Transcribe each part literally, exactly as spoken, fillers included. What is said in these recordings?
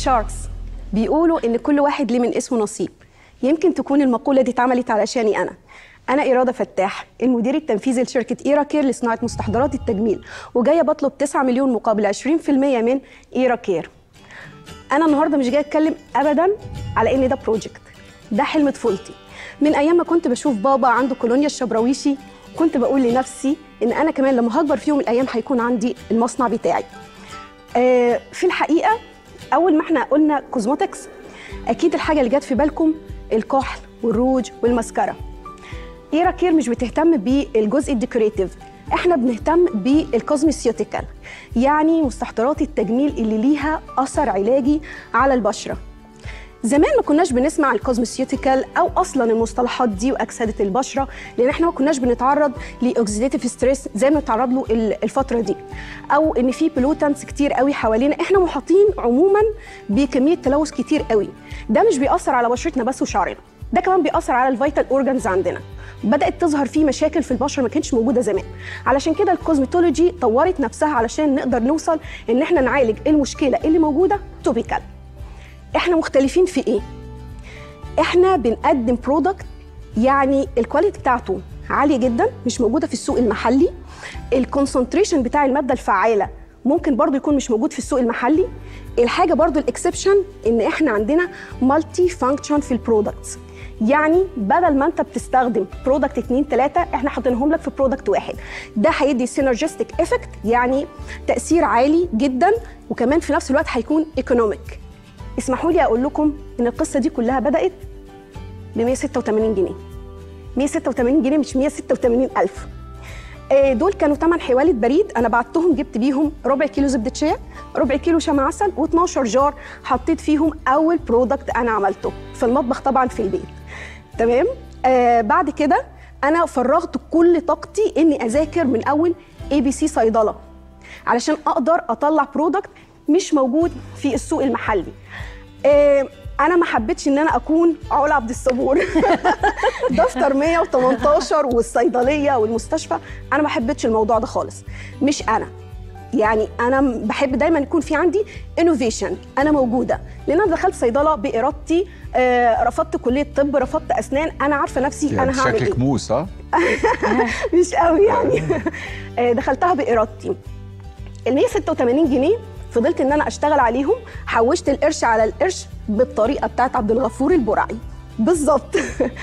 الشاركس بيقولوا ان كل واحد ليه من اسمه نصيب. يمكن تكون المقوله دي اتعملت علشاني انا انا اراده فتاح، المدير التنفيذي لشركه ايرا كير لصناعه مستحضرات التجميل، وجايه بطلب تسعة مليون مقابل عشرين في المية من ايرا كير. انا النهارده مش جايه اتكلم ابدا على ان ده بروجكت، ده حلم طفولتي. من ايام ما كنت بشوف بابا عنده كولونيا الشبراويشي كنت بقول لنفسي ان انا كمان لما هكبر في يوم من الايام هيكون عندي المصنع بتاعي. آه في الحقيقه اول ما احنا قلنا كوزموتكس اكيد الحاجه اللي جت في بالكم الكحل والروج والماسكارا. ايرا كير مش بتهتم بالجزء الديكوريتيف، احنا بنهتم بالكوزميسيوتيكال، يعني مستحضرات التجميل اللي ليها اثر علاجي على البشره. زمان ما كناش بنسمع الكوزميسيوتيكال او اصلا المصطلحات دي واكسده البشره، لان احنا ما كناش بنتعرض لاوكسيديتيف ستريس زي ما بنتعرض له الفتره دي، او ان في بلوتانس كتير قوي حوالينا. احنا محاطين عموما بكميه تلوث كتير قوي، ده مش بيأثر على بشرتنا بس وشعرنا، ده كمان بيأثر على الفيتال اورجانز عندنا. بدأت تظهر فيه مشاكل في البشره ما كانتش موجوده زمان. علشان كده الكوزميتولوجي طورت نفسها علشان نقدر نوصل ان احنا نعالج المشكله اللي موجوده توبيكال. احنا مختلفين في ايه؟ احنا بنقدم برودكت يعني الكواليتي بتاعته عاليه جدا، مش موجوده في السوق المحلي. الكونسنتريشن بتاع الماده الفعاله ممكن برضو يكون مش موجود في السوق المحلي. الحاجه برضو الاكسبشن ان احنا عندنا مالتي فانكشن في البرودكتس، يعني بدل ما انت بتستخدم برودكت اتنين تلاته احنا حاطينهم لك في برودكت واحد. ده هيدي سينرجستيك افكت، يعني تاثير عالي جدا، وكمان في نفس الوقت هيكون ايكونوميك. اسمحوا لي اقول لكم ان القصه دي كلها بدات ب مية وستة وتمانين جنيه. مية وستة وتمانين جنيه مش مية وستة وتمانين ألف. دول كانوا ثمن حوالة بريد انا بعتهم، جبت بيهم ربع كيلو زبده شيا، ربع كيلو شمع عسل، واتناشر جار حطيت فيهم اول برودكت انا عملته في المطبخ طبعا في البيت. تمام؟ آه بعد كده انا فرغت كل طاقتي اني اذاكر من اول اي بي سي صيدله علشان اقدر اطلع برودكت مش موجود في السوق المحلي. آه انا ما حبيتش ان انا اكون علا عبد الصبور دفتر مية وتمنتاشر والصيدليه والمستشفى، انا ما حبيتش الموضوع ده خالص. مش انا يعني انا بحب دايما يكون في عندي انوفيشن، انا موجوده، لان انا دخلت صيدله بارادتي، آه رفضت كليه طب، رفضت اسنان، انا عارفه نفسي يعني انا هعمل ايه. شكلك موس ها؟ مش قوي يعني. آه دخلتها بارادتي. ال مية وستة وتمانين جنيه فضلت ان انا اشتغل عليهم، حوشت القرش على القرش بالطريقه بتاعت عبد الغفور البرعي بالظبط.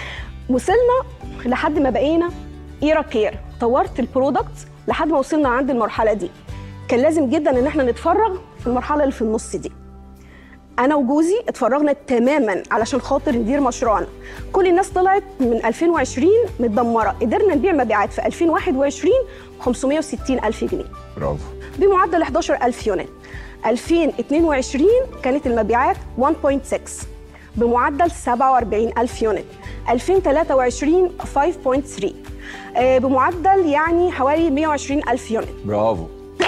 وصلنا لحد ما بقينا ايرا كير، طورت البرودكت لحد ما وصلنا عند المرحله دي. كان لازم جدا ان احنا نتفرغ في المرحله اللي في النص دي. انا وجوزي اتفرغنا تماما علشان خاطر ندير مشروعنا. كل الناس طلعت من ألفين وعشرين متدمره، قدرنا نبيع مبيعات في ألفين وواحد وعشرين خمسمية وستين ألف جنيه، برافو، بمعدل حداشر ألف يونت. ألفين واتنين وعشرين كانت المبيعات واحد فاصلة ستة بمعدل سبعة وأربعين ألف يونت. ألفين وتلاتة وعشرين خمسة فاصلة تلاتة آه بمعدل يعني حوالي مية وعشرين ألف يونت. برافو.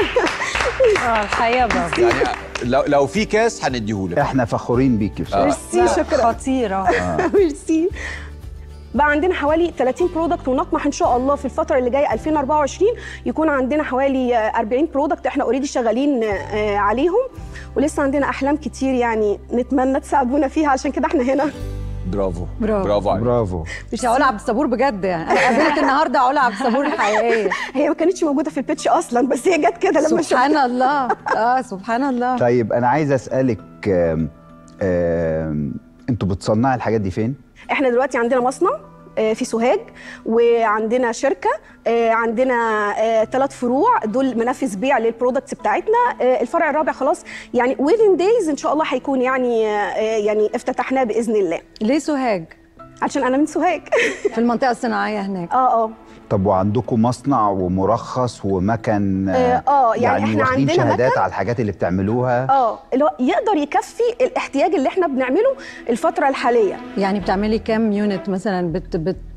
اه الحقيقه برافو. يعني لو لو في كاس هنديهولك. احنا فخورين بيكي بصراحه. ميرسي، شكرا. خطيره. ميرسي. بقى عندنا حوالي تلاتين برودكت، ونطمح ان شاء الله في الفتره اللي جايه ألفين وأربعة وعشرين يكون عندنا حوالي أربعين برودكت احنا اوريدي شغالين عليهم، ولسه عندنا احلام كتير يعني نتمنى تساعدونا فيها، عشان كده احنا هنا. برافو برافو برافو عليك. برافو. مش علا عبد الصبور بجد، يعني انا قابلت النهارده علا عبد الصبور الحقيقيه. هي ما كانتش موجوده في البيتش اصلا، بس هي جت كده لما سبحان شفتها. الله. اه سبحان الله. طيب انا عايز اسالك، آم آم انتوا بتصنعوا الحاجات دي فين؟ احنا دلوقتي عندنا مصنع في سوهاج، وعندنا شركه، عندنا ثلاث فروع، دول منافذ بيع للبرودكتس بتاعتنا. الفرع الرابع خلاص يعني within days ان شاء الله هيكون يعني يعني افتتحناه باذن الله. ليه سوهاج؟ عشان انا من سوهاج. في المنطقه الصناعيه هناك. اه اه طب وعندكم مصنع ومرخص ومكن؟ اه, آه يعني, يعني احنا واخدين عندنا شهادات مكن على الحاجات اللي بتعملوها؟ اه اللي هو يقدر يكفي الاحتياج اللي احنا بنعمله الفتره الحاليه. يعني بتعملي كام يونت مثلا؟ بت بت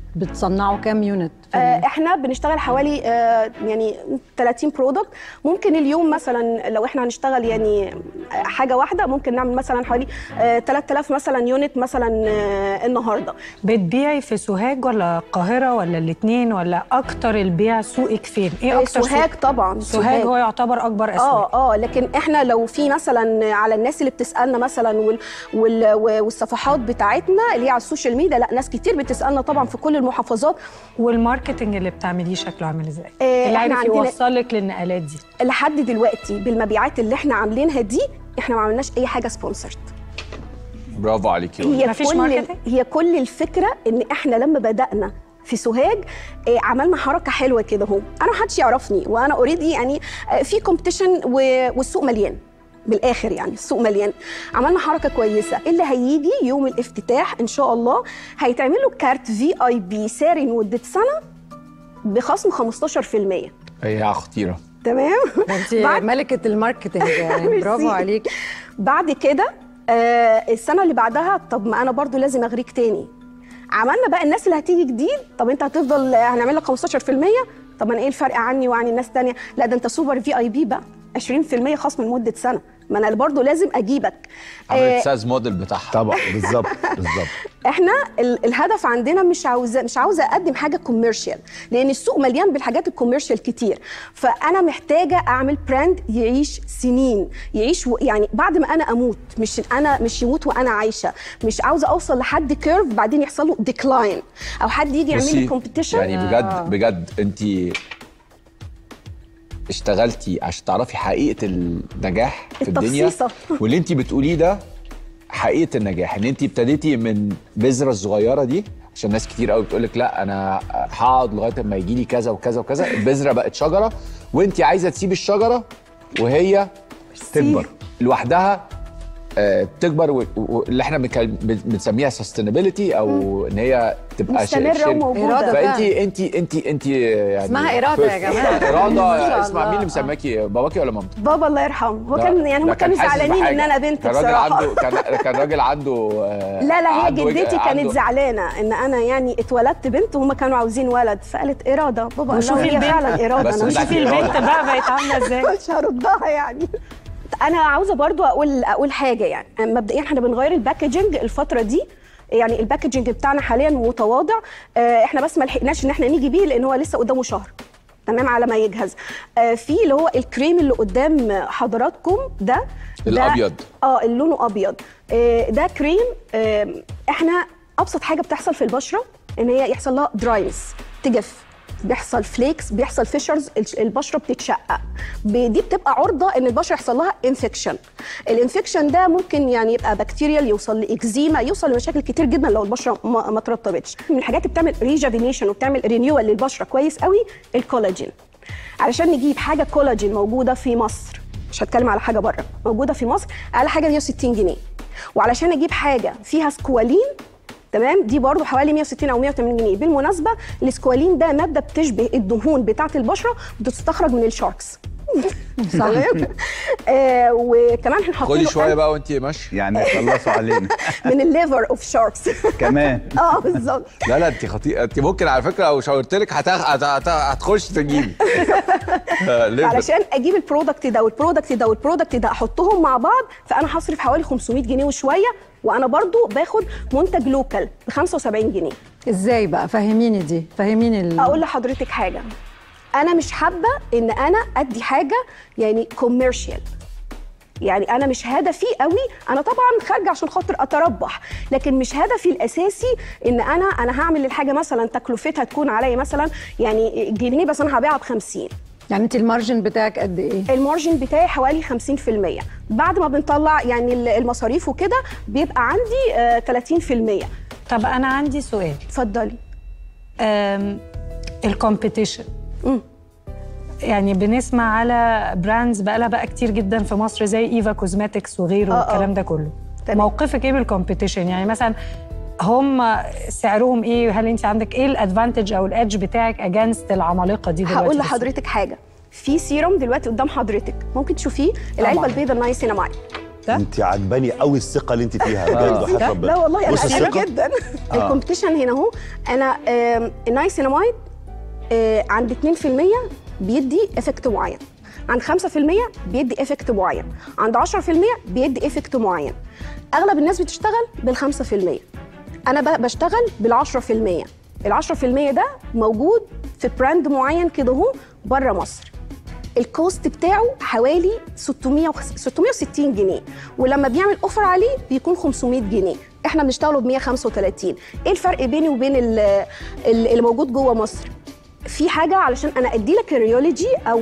بتصنعوا كام يونت؟ آه، احنا بنشتغل حوالي آه، يعني ثلاثين برودكت. ممكن اليوم مثلا لو احنا هنشتغل يعني حاجه واحده ممكن نعمل مثلا حوالي آه، ثلاثة آلاف مثلا يونت مثلا آه، النهارده. بتبيعي في سوهاج ولا القاهره ولا الاثنين، ولا اكتر البيع سوقك فين؟ ايه آه، اكتر سوهاج سوق؟ طبعا. سوهاج هو يعتبر اكبر اسواق. اه اه لكن احنا لو في مثلا على الناس اللي بتسالنا مثلا وال وال والصفحات بتاعتنا اللي هي على السوشيال ميديا، لا ناس كتير بتسالنا طبعا في كل المحافظات. والماركتنج اللي بتعمليه شكله عامل ازاي؟ آه، اللي إحنا عارف عندنا- يوصلك للنقلات دي. لحد دلوقتي بالمبيعات اللي احنا عاملينها دي احنا ما عملناش اي حاجه سبونسرد. برافو عليكي. هي مفيش كل ماركتينج؟ هي كل الفكره ان احنا لما بدانا في سوهاج آه، عملنا حركه حلوه كده اهو. انا محدش يعرفني وانا اوريدي يعني آه، في كومبيتيشن والسوق مليان بالاخر، يعني السوق مليان. عملنا حركه كويسه، اللي هيجي يوم الافتتاح ان شاء الله هيتعمل له كارت في اي بي ساري لمده سنه بخصم خمستاشر في المية. هي خطيره. تمام. انت بعد- ملكه الماركتنج يعني، برافو ميرسي. عليك. بعد كده آه السنه اللي بعدها طب ما انا برضو لازم اغريك تاني. عملنا بقى الناس اللي هتيجي جديد، طب انت هتفضل هنعمل لك خمستاشر في المية، طب انا ايه الفرق عني وعن الناس الثانيه؟ لا ده انت سوبر في اي بي بقى عشرين في المية خصم لمده سنه، ما انا برضو لازم اجيبك. عملت ساز موديل بتاعها. طبعا بالظبط بالظبط. احنا ال- الهدف عندنا مش عاوزه مش عاوزه اقدم حاجه كوميرشال، لان السوق مليان بالحاجات الكوميرشال كتير. فانا محتاجه اعمل براند يعيش سنين، يعيش و... يعني بعد ما انا اموت، مش انا مش يموت وانا عايشه. مش عاوزه اوصل لحد كيرف بعدين يحصل له ديكلاين او حد يجي يعمل لي بصي، كومبيتيشن. يعني بجد بجد انت اشتغلتي عشان تعرفي حقيقه النجاح في الدنيا. التخصيصة. واللي انت بتقوليه ده حقيقه النجاح، ان انت ابتديتي من بذره الصغيره دي. عشان ناس كتير قوي بتقول لك لا انا هقعد لغايه ما يجي لي كذا وكذا وكذا، البذره بقت شجره وانت عايزه تسيبي الشجره وهي تكبر لوحدها. آه، تكبر و- و- اللي احنا بنك- بنسميها سستينابيلتي او ان هي تبقى ش- مستمره شركة. وموجوده. إرادة. فانت انت انت انت يعني اسمها إرادة يا جماعة. ما اراده. شاء اسمع، الله. مين اللي مسماكي، باباكي ولا مامتك؟ بابا الله يرحمه، هو ده- كان يعني ده هم كان كانوا حاسس زعلانين بحاجة. ان انا بنت كان راجل بصراحه. عنده كان كان راجل عنده آه، لا لا هي عنده وجه- جدتي كانت عنده- زعلانه ان انا يعني اتولدت بنت وهم كانوا عاوزين ولد، فقالت اراده. بابا الله وشوفي هي البنت. فعلا اراده. بس انا مش بتاعت شوفي الإرادة. البنت بقى بقت عامله ازاي. مش هردها يعني. انا عاوزه برضو اقول اقول حاجه، يعني مبدئيا احنا بنغير الباكجينج الفتره دي. يعني الباكجينج بتاعنا حاليا متواضع، آه، احنا بس ما لحقناش ان احنا نيجي بيه لان هو لسه قدامه شهر تمام على ما يجهز. آه، في اللي هو الكريم اللي قدام حضراتكم ده ده- الأبيض. اه اللي لونه ابيض. آه، ده كريم. آه، احنا ابسط حاجه بتحصل في البشره ان هي يحصل لها دراينس، تجف، بيحصل فليكس، بيحصل فيشرز، البشره بتتشقق. ب- دي بتبقى عرضه ان البشره يحصل لها انفكشن. الانفكشن ده ممكن يعني يبقى بكتيريال، يوصل لاكزيما، يوصل لمشاكل كتير جدا لو البشره ما ما ترطبتش. من الحاجات اللي بتعمل ريجافينيشن وبتعمل رينيوال للبشره كويس قوي الكولاجين. علشان نجيب حاجه كولاجين موجوده في مصر، مش هتكلم على حاجه بره، موجوده في مصر اقل حاجه مية وستين جنيه. وعلشان اجيب حاجه فيها سكوالين تمام دي برضو حوالي مية وستين او مية وتمانين جنيه. بالمناسبه السكوالين ده ماده بتشبه الدهون بتاعه البشره بتستخرج من الشاركس. تمام. آه وكمان احنا حاطين خدي له شويه بقى وانت ماشيه. يعني خلصوا علينا من الليفر اوف شاركس. كمان. اه بالظبط. لا لا انت خطيئه، انت ممكن على فكره لو شاورت لك هت- هت- هت- هتخش تجيبي. آه، ليه بس؟ علشان اجيب البرودكت ده والبرودكت ده والبرودكت ده احطهم مع بعض فانا هصرف حوالي خمسمية جنيه وشويه، وانا برضو باخد منتج لوكال ب خمسة وسبعين جنيه. ازاي بقى؟ فهميني دي، فهميني ال... اقول لحضرتك حاجه، انا مش حابه ان انا ادي حاجه يعني كوميرشال. يعني انا مش هدفي قوي، انا طبعا خارجه عشان خاطر اتربح، لكن مش هدفي الاساسي ان انا انا هعمل الحاجه مثلا تكلفتها تكون عليا مثلا يعني جنيه بس انا هبيعها ب خمسين. يعني انت المارجن بتاعك قد ايه؟ المارجن بتاعي حوالي خمسين في المية. بعد ما بنطلع يعني المصاريف وكده بيبقى عندي آه تلاتين في المية. طب انا عندي سؤال. اتفضلي. الكومبيتيشن، يعني بنسمع على براندز بقى لها بقى كتير جدا في مصر زي ايفا كوزماتكس وغيره آه، آه. والكلام ده كله. تمام. موقفك ايه بالكومبيتيشن؟ يعني مثلا هم سعرهم ايه؟ هل انت عندك ايه الادفانتج او الادج بتاعك اجانست العمالقه دي دلوقتي؟ هقول في السوق؟ لحضرتك حاجه، في سيروم دلوقتي قدام حضرتك ممكن تشوفيه، العلبه طبعاً. البيضاء النايسينامايد ده؟ انت عجباني قوي الثقه اللي انت فيها بجد وحياة ربنا. لا والله انا بص اسفه الثقة. جدا. الكومبيتيشن هنا اهو. انا النايسيناميد عند اتنين في المية بيدي افكت معين، عند خمسة في المية بيدي افكت معين، عند عشرة في المية بيدي افكت معين. اغلب الناس بتشتغل بالخمسة في المية، انا بقى بشتغل بالعشرة في المية. العشرة في المية ده موجود في براند معين كده اهو بره مصر. الكوست بتاعه حوالي ستمية وستين جنيه، ولما بيعمل اوفر عليه بيكون خمسمية جنيه. احنا بنشتغله ب مية وخمسة وتلاتين. ايه الفرق بيني وبين اللي موجود جوه مصر؟ في حاجه علشان انا ادي لك الريولوجي او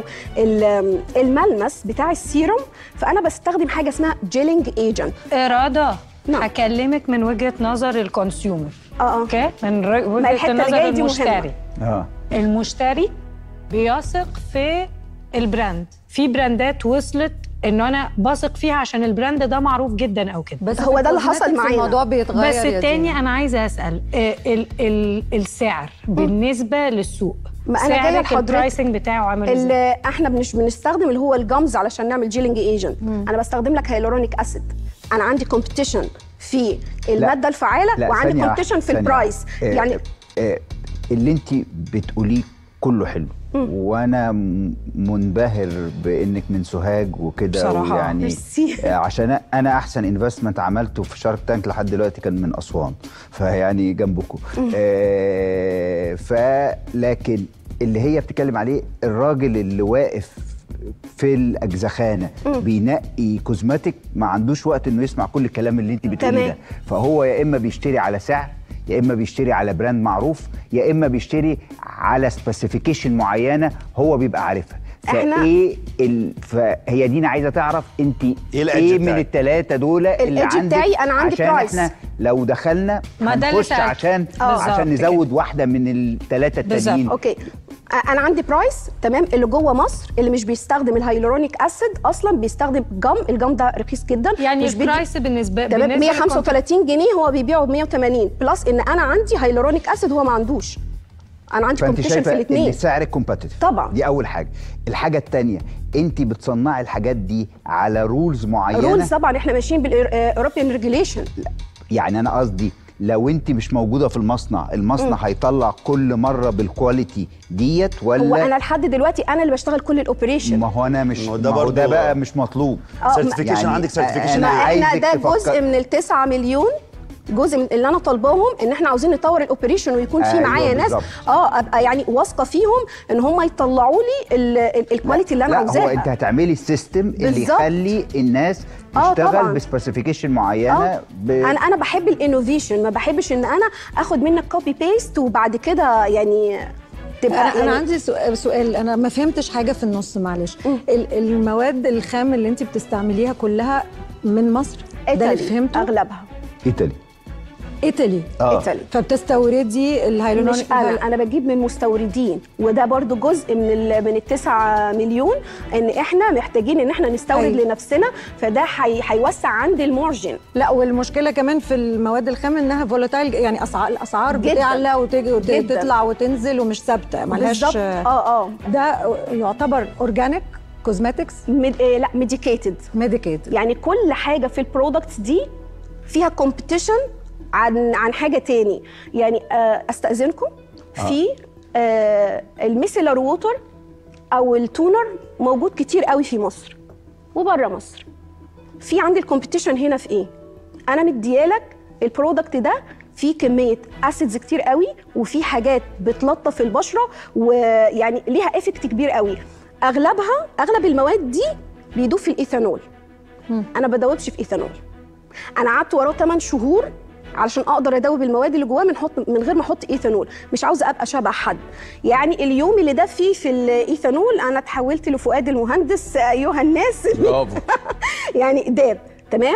الملمس بتاع السيروم، فانا بستخدم حاجه اسمها جيلينج ايجنت. اراده نعم. هكلمك من وجهه نظر الكونسيومر. اه اوكي، من ر- وجهه الحتة اللي نظر جاية دي المشتري. مهمة. اه المشتري بيثق في البراند. في براندات وصلت انه انا بثق فيها عشان البراند ده معروف جدا او كده. بس هو في ده اللي حصل الكوزماتكس معانا. الموضوع بيتغير بس يا التاني دينا. انا عايزه اسال آه، ال ال السعر بالنسبه للسوق، ما أنا جاية سعرك لحضرتك. البرايسنج بتاعه عامل ازاي؟ اللي احنا مش بنستخدم اللي هو الجامز علشان نعمل جيلينج ايجنت. انا بستخدم لك هيلورونيك اسيد. انا عندي كومبيتيشن في الماده الفعاله لا، وعندي ثانية كومبيتيشن واحدة، في ثانية البرايس. واحدة. آه، يعني آه، اللي انت بتقوليه كله حلو، وانا م- منبهر بانك من سوهاج وكده، بصراحة. ويعني ميرسي. آه، عشان انا احسن انفستمنت عملته في شارك تانك لحد دلوقتي كان من اسوان، فيعني جنبكم. آه فلكن اللي هي بتتكلم عليه الراجل اللي واقف في الاجزخانه بينقي كوزماتيك ما عندوش وقت انه يسمع كل الكلام اللي انت بتقوليه تمام. ده، فهو يا اما بيشتري على سعر، يا اما بيشتري على براند معروف، يا اما بيشتري على سبيسيفيكيشن معينه هو بيبقى عارفها. إحنا- فايه ال... فهي دينا عايزه تعرف انت إيه الإدج ايه من بتاعك؟ الثلاثه دول اللي الإدج عندك، بتاعي أنا عندي عشان برايس. احنا لو دخلنا ما ده اللي هنخش سألت. عشان آه. عشان بالظبط نزود واحده من الثلاثه بالظبط. التانيين. اوكي، انا عندي برايس تمام. اللي جوه مصر اللي مش بيستخدم الهيلورونيك اسيد اصلا بيستخدم جم. الجم ده رخيص جدا، يعني مش بيدي- البرايس بالنسبه تمام بالنسبة مية وخمسة وتلاتين جنيه، هو بيبيعه ب مية وتمانين، بلس ان انا عندي هيلورونيك اسيد هو ما عندوش. انا عندي فانت كومبيتيشن في شايفه ان الاثنين. سعرك كومبتيتيف طبعا. دي اول حاجه. الحاجه الثانيه، انت بتصنعي الحاجات دي على رولز معينه. رولز طبعا، احنا ماشيين بالاوروبيان ريجوليشن. يعني انا قصدي لو انت مش موجوده في المصنع، المصنع هيطلع كل مره بالكواليتي ديت ولا؟ هو انا لحد دلوقتي انا اللي بشتغل كل الاوبريشن. ما هو انا مش ما هو ما ده هو ده برضو- بقى مش مطلوب. آه، سيرتيفيكيشن يعني عندك سيرتيفيكيشن أنا ما احنا عايزك ده تفكر- جزء من التسعة مليون، جزء من اللي انا طالباهم ان احنا عاوزين نطور الاوبريشن ويكون في أيوة معايا ناس بالظبط. اه ابقى يعني واثقه فيهم ان هم يطلعوا لي ال- ال- الكواليتي اللي انا لا عاوزاها. هو انت هتعملي السيستم اللي بالظبط. يخلي الناس آه، تشتغل طبعاً. بسبيسيفيكيشن معينه. آه. ب... انا انا بحب الانوفيشن، ما بحبش ان انا اخد منك كوبي بيست وبعد كده يعني تبقى انا يعني انا عندي سؤال, سؤال انا ما فهمتش حاجه في النص معلش. ال- المواد الخام اللي انت بتستعمليها كلها من مصر؟ ده اللي إيطالي فهمته. اغلبها ايطالي. ايطالي. اه ايطالي. فبتستوردي الهيلورونيك. مش انا انا بجيب من مستوردين، وده برضو جزء من ال من التسعة مليون، ان احنا محتاجين ان احنا نستورد أيوة. لنفسنا، فده حي هيوسع عندي المارجن. لا، والمشكله كمان في المواد الخام انها فولاتايل، يعني اسعار الاسعار جداً. بتعلى وتيجي جداً. وتطلع وتنزل ومش ثابته، ملهاش. بالظبط. اه اه ده يعتبر اورجانيك كوزماتكس ميد... آه لا ميديكيتد. ميديكيتد. يعني كل حاجه في البرودكتس دي فيها كومبيتيشن عن عن حاجه تاني. يعني آه استاذنكم في آه الميسيلر ووتر او التونر موجود كتير قوي في مصر وبره مصر. في عندي الكومبيتيشن هنا في ايه؟ انا مديالك البرودكت ده فيه كميه اسيدز كتير قوي، وفي حاجات بتلطف البشره، ويعني ليها افكت كبير قوي. اغلبها اغلب المواد دي بيدوب في الايثانول. انا بدوبش في ايثانول. انا قعدت وراه ثمانية شهور علشان اقدر ادوب المواد اللي جواه من حط من غير ما احط ايثانول. مش عاوزه ابقى شبه حد. يعني اليوم اللي ده فيه في الايثانول انا اتحولت لفؤاد المهندس ايها الناس. برافو. يعني داب تمام.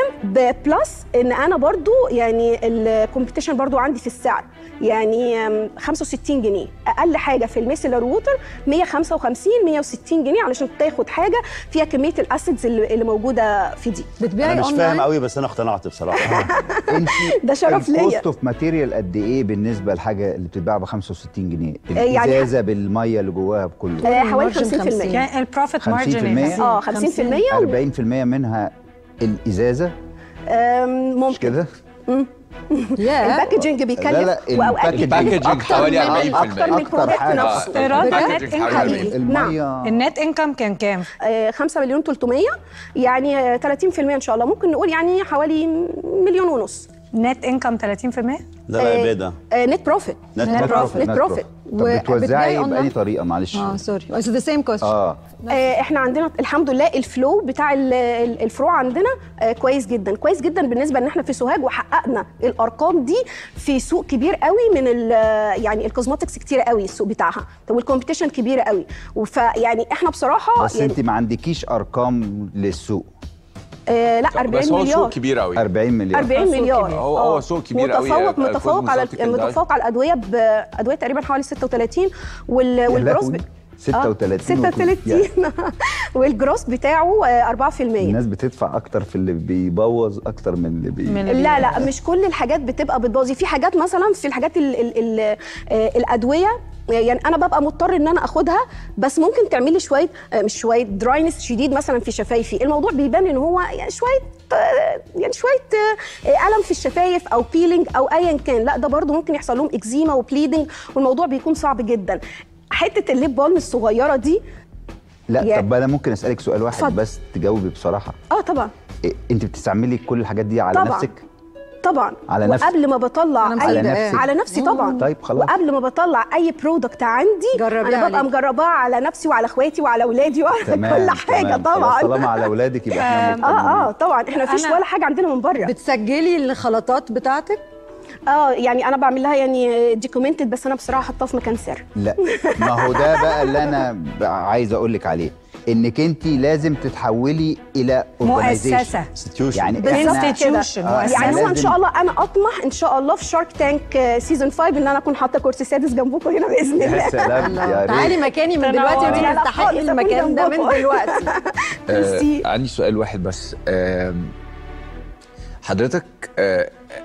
بلس ان انا برضو يعني الكومبيتيشن برضو عندي في السعر، يعني خمسة وستين جنيه اقل حاجه في الميسيلر ووتر، مية وخمسة وخمسين مية وستين جنيه علشان تاخد حاجه فيها كميه الاسيدز اللي اللي موجوده في دي. بتبيعي انا مش فاهم اونلاين؟ قوي بس انا اقتنعت بصراحه. انت ده شرف ليا. الكوست اوف ماتيريال قد ايه بالنسبه للحاجه اللي بتتباع ب خمسة وستين جنيه؟ يعني الازازه بالميه اللي جواها بكله آه، حوالي المارجن خمسين في المية. يعني البروفيت خمسين في مارجن المية؟ اه خمسين في المية و- أربعين في المية منها الازازه أم، مش ممكن كده؟ يا الباكجينج بيكلف لا، لا، واوقات الباكجينج- بيكلف الباكجينج اكتر حوالي من أربعين في المية. اكتر من أكتر البرودكت حاجة. نفسه. إيراد بجد الباكجينج حوالي حقيقي. نعم. الميه النت انكم كان كام؟ آه، خمسة مليون تلتمية، يعني آه، ثلاثين في المية ان شاء الله، ممكن نقول يعني حوالي مليون ونص. نت انكم ثلاثين في المية. لا لا عباده نت بروفيت. نت نت بروفيت. نت بروفيت. طب بتوزعي وبتبيعي بأي online؟ طريقه معلش؟ اه سوري اتس ذا سيم كويستشن. اه آه، احنا عندنا الحمد لله الفلو بتاع ال- ال- الفروع عندنا آه، كويس جدا كويس جدا بالنسبه ان احنا في سوهاج وحققنا الارقام دي في سوق كبير قوي من ال- يعني الكوزماتكس كتير قوي السوق بتاعها والكومبيتيشن كبيره قوي، فيعني احنا بصراحه بس يعني انت ما عندكيش ارقام للسوق. آه لا بس أربعين هو مليار سوق كبير قوي. أربعين مليار. أربعين سوق مليار. كبير. هو- آه. هو سوق كبير قوي. متفوق يعني متفوق على الكوزموتيك ده- متفوق على الادويه بادويه تقريبا حوالي ستة وثلاثين وال والجروس ب- ستة وثلاثين آه، ستة وثلاثين والجروس بتاعه آه، أربعة في المية. الناس بتدفع اكتر في اللي بيبوظ اكتر من اللي بي من اللي لا لا مش كل الحاجات بتبقى بتبوظ، في حاجات مثلا في الحاجات ال ال ال آه، الادويه يعني انا ببقى مضطر ان انا اخدها، بس ممكن تعمل لي شويه آه، مش شويه دراينس شديد مثلا في شفايفي، الموضوع بيبان ان هو يعني شويه آه، يعني شويه آه، الم في الشفايف او بيلينج او ايا كان، لا ده برضو ممكن يحصل لهم اكزيما وبليدنج والموضوع بيكون صعب جدا. حته الليب بالم الصغيره دي لا يا- طب انا ممكن اسالك سؤال واحد اتفضل. بس تجاوبي بصراحه. اه طبعا إيه، انت بتستعملي كل الحاجات دي على طبعاً. نفسك؟ طبعا على نفسك؟ وقبل ما بطلع أنا اي على نفسك؟ على نفسي طبعا. طيب خلاص. وقبل ما بطلع اي برودكت عندي جربيه انا ببقى عليك. مجرباها على نفسي وعلى اخواتي وعلى اولادي وعلى تمام كل حاجه تمام. طبعا. خلاص طالما على اولادك يبقى احنا مطمنين. اه اه طبعا احنا مفيش أنا- ولا حاجه عندنا من بره. بتسجلي الخلطات بتاعتك؟ اه يعني انا بعمل لها يعني ديكومنتد، بس انا بصراحه حاطاه في مكان سر. لا ما هو ده بقى اللي انا ب- عايز اقول لك عليه، انك انت لازم تتحولي الى مؤسسة. institution. يعني بالظبط احنا كده. institution. آه، يعني هو ان لازم- شاء الله انا اطمح ان شاء الله في شارك تانك سيزون خمسة ان انا اكون حاطه كرسي سادس جنبكم هنا باذن يا الله. سلام يا تعالي ريت. مكاني من تنوري. دلوقتي وانت لا، لا، تستحقي خالص، المكان ده من أكون دلوقتي. ميرسي. آه عندي سؤال واحد بس. آه حضرتك آه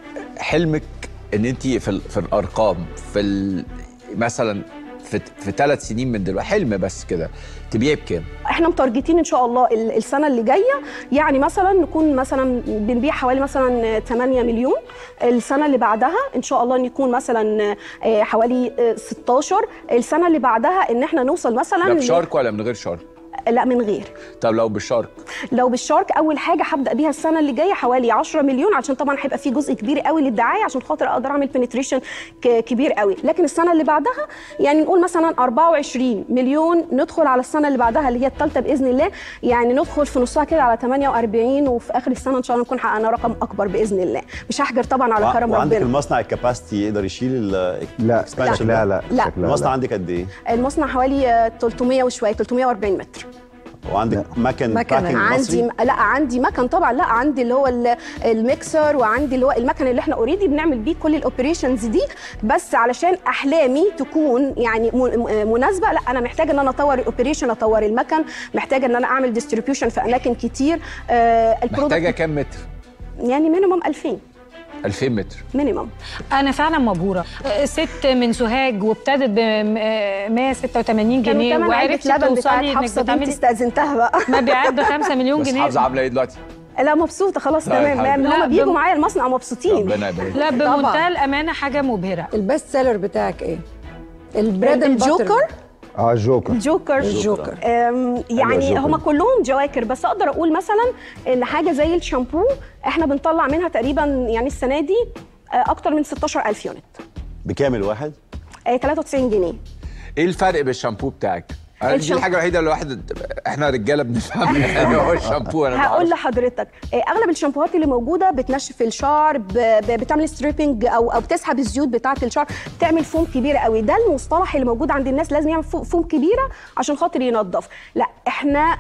حلمك ان انت في ال- في الارقام في ال- مثلا في في ثلاث سنين من دلوقتي، حلم بس كده، تبيعي بكام؟ احنا متارجتين ان شاء الله ال- السنه اللي جايه يعني مثلا نكون مثلا بنبيع حوالي مثلا ثمانية مليون، السنه اللي بعدها ان شاء الله نكون مثلا آه، حوالي آه، ستاشر، السنه اللي بعدها ان احنا نوصل مثلا ده ل- بشارك ولا من غير شارك؟ لا من غير. طب لو بالشارك؟ لو بالشارك اول حاجه هبدا بيها السنه اللي جايه حوالي عشرة مليون، عشان طبعا هيبقى في جزء كبير قوي للدعايه عشان خاطر اقدر اعمل بنتريشن كبير قوي، لكن السنه اللي بعدها يعني نقول مثلا أربعة وعشرين مليون، ندخل على السنه اللي بعدها اللي هي الثالثه باذن الله يعني ندخل في نصها كده على ثمانية وأربعين، وفي اخر السنه ان شاء الله نكون حققنا رقم اكبر باذن الله، مش هحجر طبعا على كرم وعندك ربنا. المصنع الكاباسيتي يقدر يشيل ال لا expansion شكلها ده؟ لا لا. شكلها المصنع لا. عندك قد ايه؟ المصنع حوالي آه، ثلاثمية وشويه ثلاثمية وأربعين متر. وعندك مكن مكن. باكينج عندي مصري؟ لا عندي مكن طبعا، لا عندي اللي هو ال- الميكسر، وعندي اللي هو المكن اللي احنا اوريدي بنعمل بيه كل الاوبريشنز دي، بس علشان احلامي تكون يعني م- م- مناسبه، لا انا محتاجه ان انا اطور الاوبريشن، اطور المكن، محتاجه ان انا اعمل ديستريبيوشن في اماكن كتير. آه محتاجه كام متر؟ يعني مينيمم ألفين ألفين متر. مينيمم. انا فعلا مبهوره. ست من سوهاج وابتدت ب مية وستة وثمانين جنيه وعرفتي لبن توصلي بتاعت انك حفصه بنتي بتعملي استاذنتها بقى. مبيعات ب خمسة مليون بس جنيه. حافظه عامله ايه دلوقتي؟ لا مبسوطه خلاص طيب تمام، الحمد لان لله. هم بيجوا بم- معايا المصنع مبسوطين. ربنا يبارك. لا طبعاً. بمنتهى الامانه حاجه مبهره. البيست سيلر بتاعك ايه؟ البريد الجوكر. اه جوكر. جوكر. الجوكر. أم، يعني جوكر. هم كلهم جواكر، بس اقدر اقول مثلا ان حاجه زي الشامبو احنا بنطلع منها تقريبا يعني السنه دي آه، اكتر من ستاشر ألف يونت. بكام الواحد؟ آه، ثلاثة وتسعين جنيه. ايه الفرق بالشامبو بتاعك؟ أنا دي الشامبو- الحاجه الوحيده اللي الواحد احنا رجاله بنفهمها يعني هو الشامبو. انا هقول بعرف. لحضرتك آه، اغلب الشامبوهات اللي موجوده بتنشف الشعر، ب- ب- بتعمل ستريبنج او او بتسحب الزيوت بتاعه الشعر، بتعمل فوم كبيره قوي، ده المصطلح اللي موجود عند الناس، لازم يعمل فو- فوم كبيره عشان خاطر ينظف. لا احنا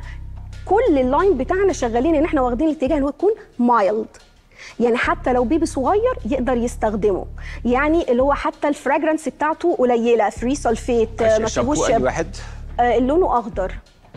كل اللاين بتاعنا شغالين ان احنا واخدين الاتجاه ان هو يكون مايلد، يعني حتى لو بيبي صغير يقدر يستخدمه، يعني اللي هو حتى الفراجرنس بتاعته قليله، فري سلفيت، ما الشامبو فيهوش أي واحد؟ آه، لونه اخضر.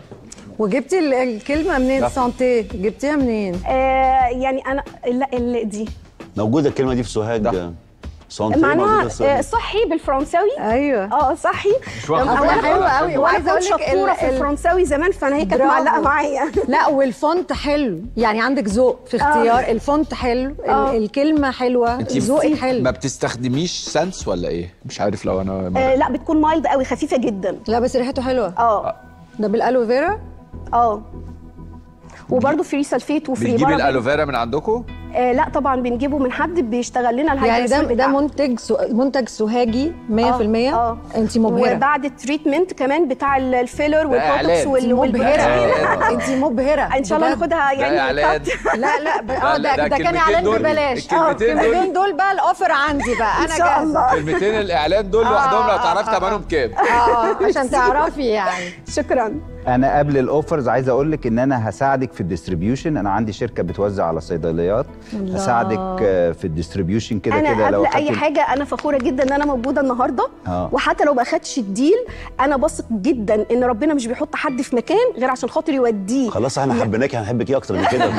وجبتي ال- الكلمه منين؟ لا. سانتيه جبتيها منين؟ آه، يعني انا لا ال- دي موجوده الكلمه دي في سوهاج؟ ده. سونتي موجودة معناها سوري. آه، صحي بالفرنساوي. ايوه اه صحي. مش واخد هو بالي. حلوة قوي. وانا وعايزة كنت أقول لك شطوره ال- في ال- الفرنساوي زمان، فانا هي كانت برافو. معلقه معايا. لا والفونت حلو، يعني عندك ذوق في اختيار. آه. الفونت حلو، ال- آه. الكلمه حلوه، انتي ذوقك حلو. ما بتستخدميش سنس ولا ايه؟ مش عارف لو انا آه لا بتكون مايلد قوي، خفيفه جدا. لا بس ريحته حلوه. اه ده بالالو فيرا. اه وبرده فري سلفيت وفري بتجيبي بارابين. الالوفيرا من عندكم؟ آه لا طبعا بنجيبه من حد بيشتغل لنا يعني ده الهيدروسول ده بتاعه. منتج سو منتج سوهاجي مية في المية. اه انت مبهره. وبعد التريتمنت كمان بتاع الفيلر والبوتوكس إعلان. وال- انت مبهره. والبروتين. انت مبهره ان شاء الله بجد. ناخدها ده يعني إعلان. بالخط. لا لا ب- اه لا، ده ده ده كان الكلمتين اعلان دول- ببلاش. اه الكلمتين دول- الكلمتين دول بقى الاوفر عندي بقى انا ان شاء جاهزه. الله. كلمتين الاعلان دول لوحدهم لو تعرفي ثمنهم كام. اه عشان تعرفي يعني. شكرا. انا قبل الاوفرز عايز اقول لك ان انا هساعدك في الديستريبيوشن. انا عندي شركه بتوزع على صيدليات، الله. هساعدك آه، في الديستريبيوشن كده انا كده. لو قبل اي خدت- حاجه انا فخوره جدا ان انا موجوده النهارده. آه. وحتى لو ما اخدتش الديل انا بثق جدا ان ربنا مش بيحط حد في مكان غير عشان خاطر يوديه. خلاص احنا حبيناكي، هنحبك ايه اكتر من كده؟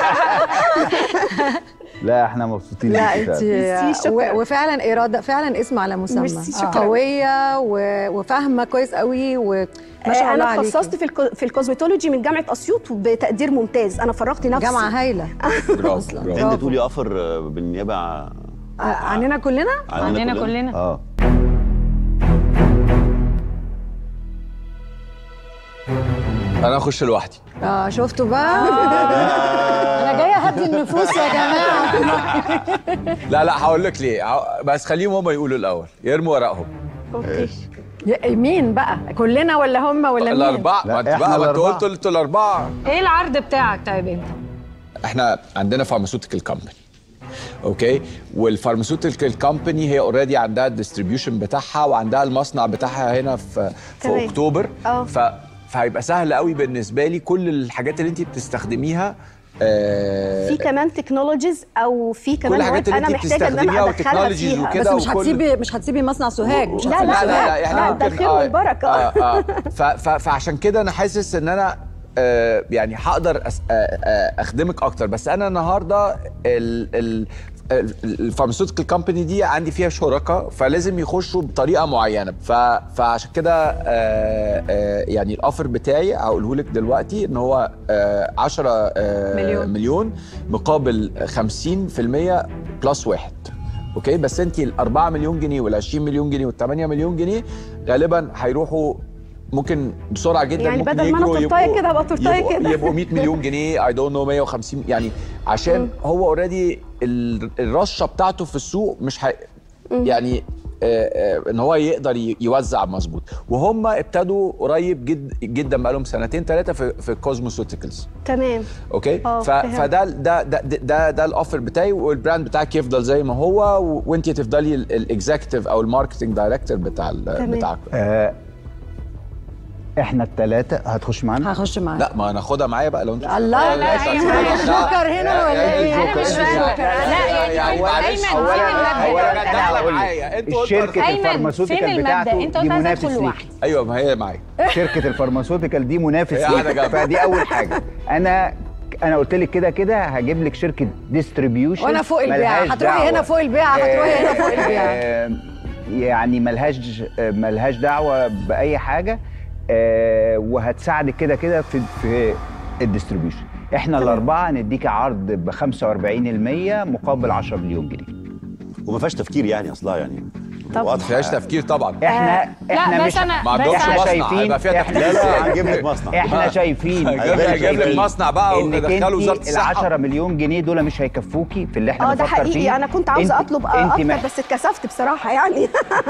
لا احنا مبسوطين لا بيكي انت فعلاً. ميرسي، شكراً. و- وفعلا اراده، فعلا اسم على مسمى. ميرسي، آه. شكراً. قويه و- وفاهمه كويس قوي وما شاء آه، الله انا عليكي. اتخصصت في الكو... في الكوزمتولوجي من جامعه اسيوط بتقدير ممتاز. انا فرغت نفسي. جامعه هايله. برافو برافو. انت تقولي اوفر بالنيابه ع- آه، عننا كلنا. عندنا كلنا. اه انا اخش لوحدي. اه شفتوا بقى. انا جايه اهدي النفوس يا جماعه. لا لا هقول لك ليه، ع- بس خليهم هم يقولوا الاول، يرموا ورقهم. اوكي. يا- مين بقى؟ كلنا ولا هم ولا مين؟ الاربعه، لا، ما انت إحنا بقى ما انت الأربعة. قلت قلت الاربعه. ايه العرض بتاعك طيب انت؟ احنا عندنا فارماسيوتيكال كومباني، اوكي، والفارماسيوتيكال كومباني هي اوريدي عندها الديستريبيوشن بتاعها وعندها المصنع بتاعها هنا في في تمام. اكتوبر. اه. ف فهيبقى سهل قوي بالنسبه لي كل الحاجات اللي انت بتستخدميها. آه في كمان تكنولوجيز او في كمان كل الحاجات مواد اللي انا انت محتاجه ان بتستخدميها انا ادخلها وتكنولوجيز فيها. وكده. بس مش وكل- هتسيبي مش هتسيبي مصنع سوهاج. مش لا، هتسيبي لا، سوهاج. احنا آه، ده ممكن الخير والبركة. آه آه ف ف فعشان كده انا حاسس ان انا آه يعني هقدر أس- آه آه اخدمك اكتر. بس انا النهارده ال ال الفارماسيوتيكال كومباني دي عندي فيها شركاء، فلازم يخشوا بطريقه معينه. ف فعشان كده آه آه يعني الاوفر بتاعي هقوله لك دلوقتي ان هو آه عشرة آه مليون. مليون مقابل خمسين في المية بلس واحد. اوكي، بس انت ال أربعة مليون جنيه وال عشرين مليون جنيه وال ثمانية مليون جنيه غالبا هيروحوا ممكن بسرعه جدا. يعني ممكن بدل ما أنا يجروا تورتاية يبقوا- كده هبقى تورتاية يبقوا- كده. يبقوا مية مليون جنيه، اي دونت نو مية وخمسين يعني، عشان مم. هو اوريدي الرشه بتاعته في السوق مش حي... يعني آه، آه، ان هو يقدر ي- يوزع مظبوط. وهم ابتدوا قريب جد جدا بقالهم سنتين ثلاثه في في الكوزموسيوتيكلز. تمام. اوكي، آه، ف... فهمت. فده ده ده ده, ده الاوفر بتاعي، والبراند بتاعك يفضل زي ما هو، و... وانت تفضلي الاكزيكتيف او الماركتنج دايركتور بتاع ال... تمام. بتاعك. آه، احنا الثلاثه هتخش معانا. هخش معاك. لا ما ناخدها معايا بقى لو انت الله، لا، ماشي، هي- عشان- هي لا، الجوكر هنا لا، ولا لا، إيه؟ الجوكر، أنا مش الجوكر. فاهمة. لا، يعني يعني أيمن، معلش، فين اولا المبدأ؟ اولا أنا داخله هقول لك. معايا انتوا قلتوا الشركه أيمن، فين الفارماسيوتيكال المبدأ؟ بتاعته أنت دي قلت عايز منافس أدخل ليك. لوحدي. ايوه ما هي معايا. شركه الفارماسيوتيكال دي منافس هي قاعدة ليك، جنبي. فدي اول حاجه. انا انا قلت لك كده كده هجيب لك شركه ديستريبيوشن وانا فوق البيعه، هتروحي هنا فوق البيعه، هتروحي هنا فوق البيعه. آه، يعني ملهاش ملهاش دعوه باي حاجه، آه، وهتساعدك كده كده في في الديستريبيوشن. احنا الاربعه نديكي عرض ب خمسة وأربعين بالمية مقابل عشرة مليون جنيه. وما فيهاش تفكير يعني اصلها يعني طب ما واضحه فيهاش يعني. تفكير طبعا. احنا احنا لا مش بس انا ما بس عندهمش أنا- مصنع شايفين- هيبقى فيها إحنا- تكليف لا لا ازاي؟ هنجيب لك مصنع. احنا شايفين هجيب لك- إحنا هجيب لك شايفين مصنع بقى إنك وندخله وزاره انت ال الصحه. عشرة مليون جنيه دول مش هيكفوكي في اللي احنا اه ده بنفكر فيه. حقيقي. انا كنت عاوزه انت- اطلب انت اكتر مح- بس اتكسفت بصراحه يعني.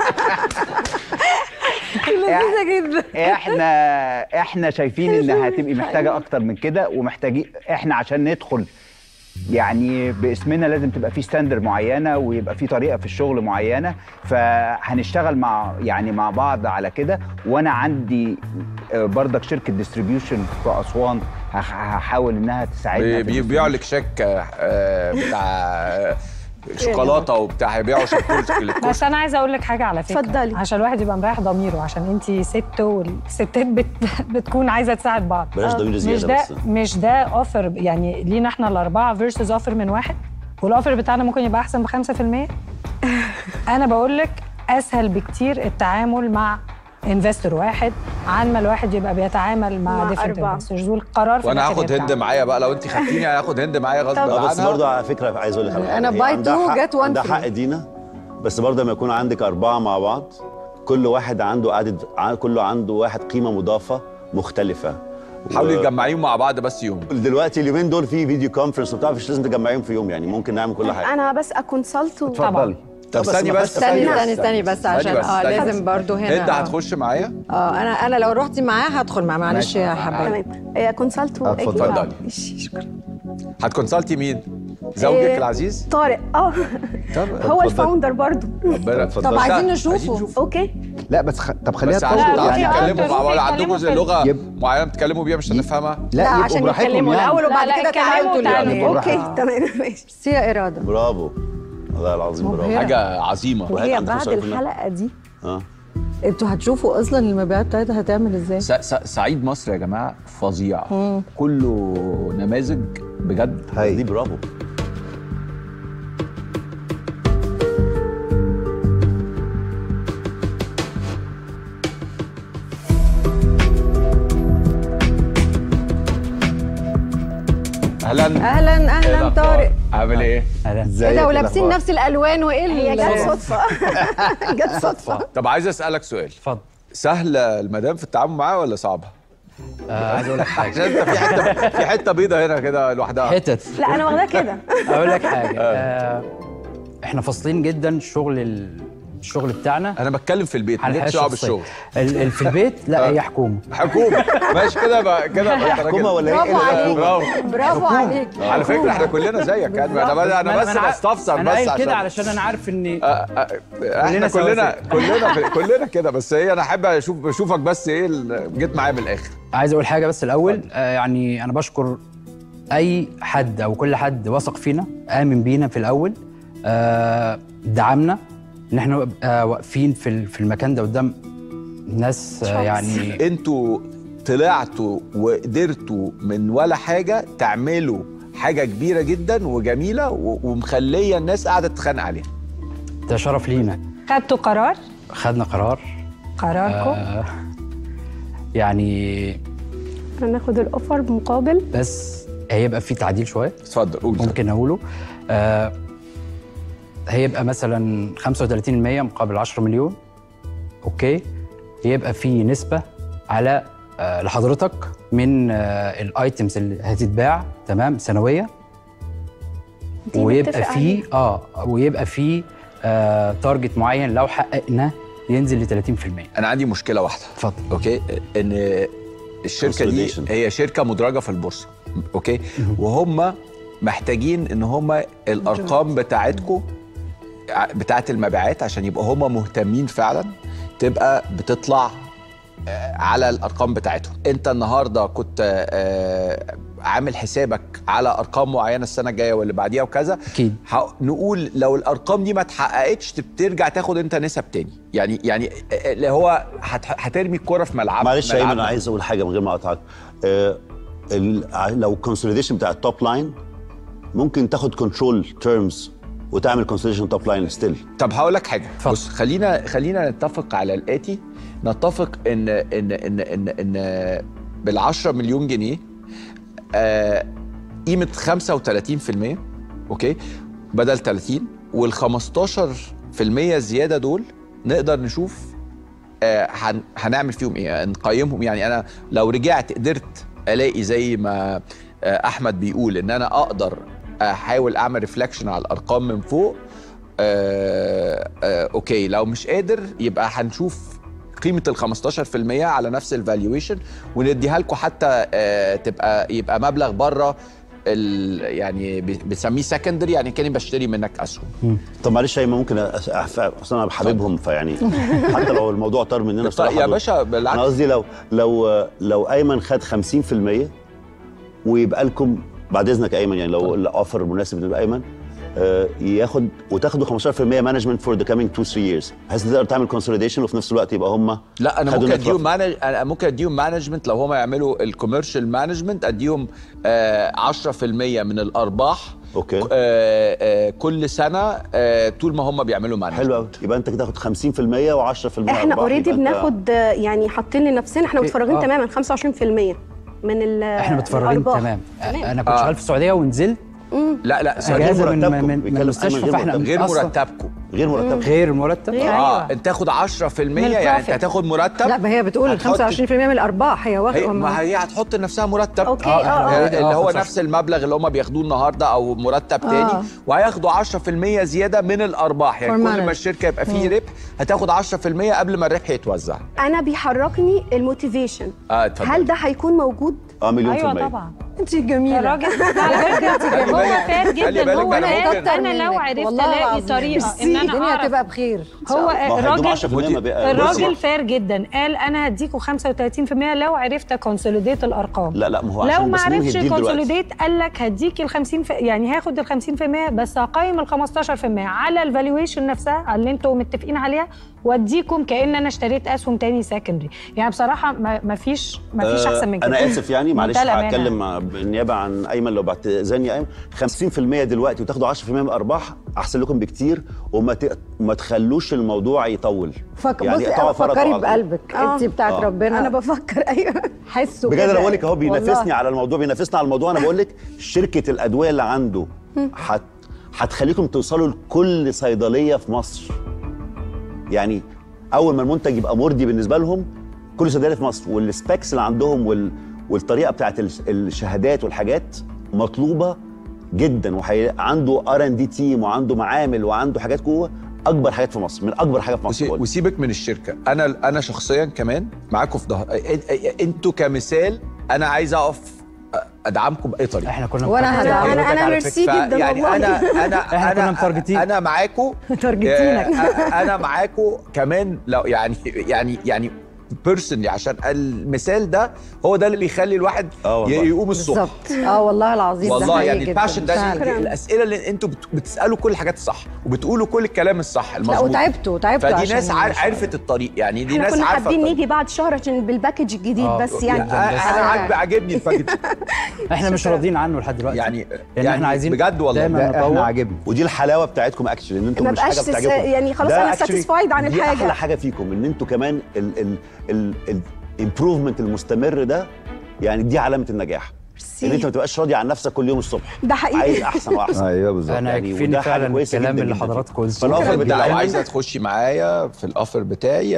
لذيذه جدا. احنا احنا شايفين ان هتبقي محتاجه اكتر من كده، ومحتاجين احنا عشان ندخل يعني باسمنا لازم تبقى في ستاندر معينه ويبقى في طريقه في الشغل معينه، فهنشتغل مع يعني مع بعض على كده. وانا عندي آه، بردك شركه ديستريبيوشن في اسوان هح- هحاول انها تساعدنا. في بيبيعوا لك شيك آه، بتاع شوكولاته وبتاع، هيبيعوا شوكولاته. بس انا عايزه اقول لك حاجه على فكره. اتفضلي. عشان الواحد يبقى مريح ضميره، عشان انت ست والستات بت... بتكون عايزه تساعد بعض. بلاش ضمير مش زياده ده بس. مش ده اوفر يعني لينا احنا الاربعه فيرسز اوفر من واحد، والاوفر بتاعنا ممكن يبقى احسن ب خمسة في المية. انا بقول لك اسهل بكتير التعامل مع انفستور واحد عن ما الواحد يبقى بيتعامل مع, مع ديفرنت أربعة. انفستورز، والقرار في وانا الآخر هاخد هند يرجع. معايا بقى، لو انت خدتيني هاخد هند معايا غصب آه، بس عنها. برضه على فكره عايز اقول لك على حاجة. أنا هي buy عندها two حق- get one عندها free. حق دينا، بس برضه لما يكون عندك اربعه مع بعض كل واحد عنده عدد ع- كله عنده واحد قيمه مضافه مختلفه. حاولي و- تجمعيهم مع بعض بس يوم. دلوقتي اليومين دول في فيديو كونفرنس وبتاع، مش لازم تجمعيهم في يوم، يعني ممكن نعمل كل حاجه. انا بس اكونسلت و- اتفضلي. طب بس استني ما بس استني ثانية استني استني بس ثانية عشان بس، اه ثانية. لازم برضو هنا هند آه. هتخش معايا. اه انا انا لو رحتي معاه هدخل معاه، معلش يا حبايبي. تمام. هي كونسلت آه، اتفضلي. اتفضلي. ماشي، شكرا. هتكونسلتي مين؟ زوجك إيه، العزيز؟ طارق. اه طب هو اتفضلي. الفاوندر برضو. ربنا طب بس عايزين عايزين نشوفه. اوكي. لا بس خ... طب خليها بس عشان تطول تعرفوا يعني. يعني تتكلموا مع بعض، عندكم يتكلموا في- لغه يب- معينه بتتكلموا بيها مش هنفهمها. لا يبقوا عشان براحتهم يتكلموا يعني. الاول وبعد لا، لا، كده اتكلموا تعالوا وتعالوا. تقولوا يبقوا اوكي براحتهم. تمام ماشي. ميرسي يا اراده. برافو والله العظيم برافو. مبهرة. حاجه عظيمه. وهي هي عندكم بعد سؤال في النهاية؟ الحلقه دي اه انتوا هتشوفوا اصلا المبيعات بتاعتها هتعمل ازاي. س- س- سعيد مصر يا جماعه فظيع، كله نماذج بجد. دي هاي برافو. اهلا اهلا إيه اهلا الأخبار؟ طارق. عامل ايه؟ ازاي ايه ده ولابسين نفس الالوان وايه هي ال- جت صدفه. جت صدفه. طب عايز اسالك سؤال، اتفضل. سهله المدام في التعامل معاه ولا صعبه؟ آه عايز اقول لك حاجه. عشان انت في حته في حته بيضه هنا كده لوحدها. حتت. لا انا واخداه كده. اقول لك حاجه. آه احنا فاصلين جدا شغل ال- الشغل بتاعنا انا بتكلم في البيت، على مالكش الحياه دعوه الشخصيه. بالشغل. ال- ال- في البيت لا هي حكومه. حكومه ماشي كده بقى كده بقى أنت راجل. حكومه ولا ايه؟ برافو عليك. برافو. برافو عليك. على فكره احنا كلنا زيك يعني، انا بس انا ما بس عارف- بستفسر انا بس قايل عشان كده علشان انا عارف ان آه، آه، احنا سوا كلنا سوا. كلنا في- كلنا كده، بس هي انا احب اشوف اشوفك بس ايه ال- جيت معايا من الاخر. عايز اقول حاجه بس الاول. آه يعني انا بشكر اي حد او كل حد وثق فينا، امن بينا في الاول، آه دعمنا ان احنا نبقى واقفين في ال- في المكان ده قدام ناس آه يعني انتوا طلعتوا وقدرتوا من ولا حاجه تعملوا حاجه كبيره جدا وجميله و- ومخليه الناس قاعده تتخانق عليها. ده شرف لينا. خدتوا قرار؟ خدنا قرار قراركم؟ آه يعني هناخد الاوفر بمقابل. بس هيبقى في تعديل شويه اتفضل قول. ممكن اقوله. آه هيبقى مثلا خمسة وثلاثين بالمية مقابل عشرة مليون. اوكي، يبقى في نسبه على آه لحضرتك من آه الايتمز اللي هتتباع تمام سنويه، دي ويبقى نتفق في عليها. اه ويبقى في آه تارجت معين لو حققناه ينزل ل ثلاثين بالمية. انا عندي مشكله واحده. اتفضل. اوكي، ان الشركه دي Consolidation. هي شركه مدرجه في البورصه. اوكي، وهم محتاجين ان هم الارقام بتاعتكم بتاعت المبيعات عشان يبقوا هم مهتمين فعلا تبقى بتطلع آه، على الارقام بتاعتهم. انت النهارده كنت آه، عامل حسابك على ارقام معينه السنه الجايه واللي بعديها وكذا. اكيد. ح- نقول لو الارقام دي ما اتحققتش ترجع تاخد انت نسب تاني، يعني يعني آه، اللي هو هت- هترمي الكوره في ملعب معلش يا ايمن، ملعبنا. انا عايز اقول حاجه من غير ما اقطعك. آه ال- لو الكونسوليديشن بتاع التوب لاين ممكن تاخد كنترول تيرمز وتعمل كونسوليديشن توب لاين ستيل. طب هقول لك حاجه. اتفضل. بص، خلينا خلينا نتفق على الاتي. نتفق ان ان ان ان ان بال عشرة مليون جنيه آه، قيمه خمسة وثلاثين بالمية اوكي بدل ثلاثين، وال خمستاشر بالمية زياده دول نقدر نشوف آه، هن- هنعمل فيهم ايه، نقيمهم. يعني انا لو رجعت قدرت الاقي زي ما آه، احمد بيقول ان انا اقدر احاول اعمل ريفلكشن على الارقام من فوق، آه آه اوكي. لو مش قادر يبقى هنشوف قيمه ال خمستاشر بالمية على نفس الفالويشن ونديها لكم حتى آه تبقى يبقى مبلغ بره ال- يعني ب- بنسميه سكندري، يعني كاني بشتري منك اسهم. طب معلش يا ايمن، ممكن أ- أف- اصل انا حاببهم، فيعني حتى لو الموضوع طار مننا بصراحه. يا باشا بالعكس. انا قصدي لو لو لو ايمن خد خمسين بالمية ويبقى لكم بعد اذنك يا ايمن، يعني لو الاوفر مناسب لايمن، آه، ياخد وتاخدوا خمستاشر في المية مانجمنت فور ذا كامينج اتنين تلاتة years بحيث تقدر تعمل كونسوليديشن وفي نفس الوقت يبقى هم لا انا خدوا ممكن net اديهم profit. مانج... انا ممكن اديهم مانجمنت لو هم يعملوا الكوميرشال مانجمنت اديهم آه عشرة في المية من الارباح اوكي آه آه كل سنه آه طول ما هم بيعملوا مانجمنت. حلو قوي، يبقى انت كده تاخد خمسين في المية وعشرة في المية احنا أرباح، اوريدي يبقى أنت- بناخد آه، يعني حاطين لنفسنا احنا متفرغين آه. تماما خمسة وعشرين في المية من ال احنا متفرغين الأرباح. تمام. تمام. انا كنت آه. شغال في السعوديه ونزلت لا لا ثانية. اجازه من مرتبكم. من, من بيتكلم المستشفى غير فاحنا مرتب. غير أصلاً مرتبكم. غير مرتب. غير مرتب. غير. اه أيوة. انت تاخد عشرة في المية من يعني انت البروفيت. هتاخد مرتب. لا ما هي بتقول هتحط- خمسة وعشرين في المية من الارباح هي هي واخده ما هي هتحط لنفسها مرتب أوكي، آه، آه، إحنا آه، already- اللي آه، هو خمسة وعشرين. نفس المبلغ اللي هم بياخدوه النهارده او مرتب تاني آه. وهياخدوا عشرة في المية زياده من الارباح يعني For كل ما manage. الشركه يبقى فيه ربح هتاخد عشرة في المية قبل ما الربح يتوزع. انا بيحركني الموتيفيشن. اه اتفضل. هل ده هيكون موجود؟ اه مليون في ايوه المية طبعا. انت جميله الراجل على فكره خلي هو بالك- فات خلي جدا بالك هو أنا فات ممكن- انا لو منك. عرفت والله الاقي العظيم. طريقه ان انا الدنيا اعرف هتبقى بخير. هو ما هو هيدوم الراجل عشرة في المية ما بقى- الراجل بصي. فار جدا قال انا هديكوا خمسة وتلاتين في المية لو عرفت كونسوليديت الارقام. لا لا ما هو لو عشان ما بس ننهي عرفش الديل دلوقتي. كونسوليديت قال لك هديك ال خمسين في يعني هاخد ال خمسين في المية بس هقيم ال خمستاشر في المية على الفالويشن نفسها اللي انتوا متفقين عليها واديكم كأن انا اشتريت اسهم تاني سكندري. يعني بصراحه ما ما فيش ما فيش احسن من كده. انا اسف يعني معلش منتهى الأمانة. هتكلم بالنيابه عن ايمن لو بعتذرني يا ايمن خمسين في المية دلوقتي وتاخدوا عشرة في المية من الارباح احسن لكم بكتير وما ت... ما تخلوش الموضوع يطول. فك... يعني بصي اقطعوا فرط فكري وعظم. بقلبك آه. انت بتاعت آه. ربنا. انا بفكر ايوه. حسوا بجد كده. انا بقول لك اهو بينافسني والله. على الموضوع بينافسنا على الموضوع انا بقول لك شركه الادويه اللي عنده هت... هتخليكم توصلوا لكل صيدليه في مصر. يعني اول ما المنتج يبقى مرضي بالنسبه لهم كل صيدليه في مصر والسبيكس اللي عندهم وال... والطريقه بتاعت الش- الشهادات والحاجات مطلوبه جدا وعنده ار ان دي تيم وعنده معامل وعنده حاجات جوه اكبر حاجات في مصر من اكبر حاجات في مصر. وسي- بقول. وسيبك من الشركه انا انا شخصيا كمان معاكم في ظهر انتوا كمثال انا عايز اقف ادعمكم باي طريقه. احنا كنا وأنا متارجتين هدعمك. حضرتك أنا- أنا على ميرسي فكرة. جدا يعني والله. انا انا إحنا كنا انا متارجتين. انا معاكم متارجتينك. آه، انا معاكم كمان لو يعني يعني يعني بيرسونلي عشان المثال ده هو ده اللي بيخلي الواحد آه والله. يقوم الصبح. بالظبط اه والله العظيم ده والله حقيقي يعني جداً. الباشن ده فعلاً. الاسئله اللي انتوا بت- بتسالوا كل الحاجات الصح وبتقولوا كل الكلام الصح لا المظبوط. وتعبتوا تعبتوا فدي عشان ناس عار- مش- عرفت الطريق يعني دي احنا ناس كنا عارفه حابين الطريق. نيجي بعد شهر عشان بالباكج الجديد آه، بس يعني يعني انا بس- عاجب عاجبني الباكج احنا مش راضيين عنه لحد دلوقتي. يعني لان يعني احنا عايزين بجد والله دايما لا احنا نطور. عاجبني. ودي الحلاوه بتاعتكم اكشلي ان انتم ما مش حاجه بقاش تس- بتعجبكم. يعني خلاص ده أنا actually satisfied عن دي الحاجة. احلى حاجه فيكم ان انتم كمان ال ال ال ال الامبروفمنت المستمر ده يعني دي علامه النجاح. ان انت ما تبقاش راضي عن نفسك كل يوم الصبح. ده حقيقي. عايز احسن واحسن. ايوه بالظبط. انا يعني يكفيني وده حاجة فعلا كويسة الكلام جداً اللي جداً. حضراتكم قلتوه. فالأوفر بتاع لو أيمن- عايزه تخشي معايا في الاوفر بتاعي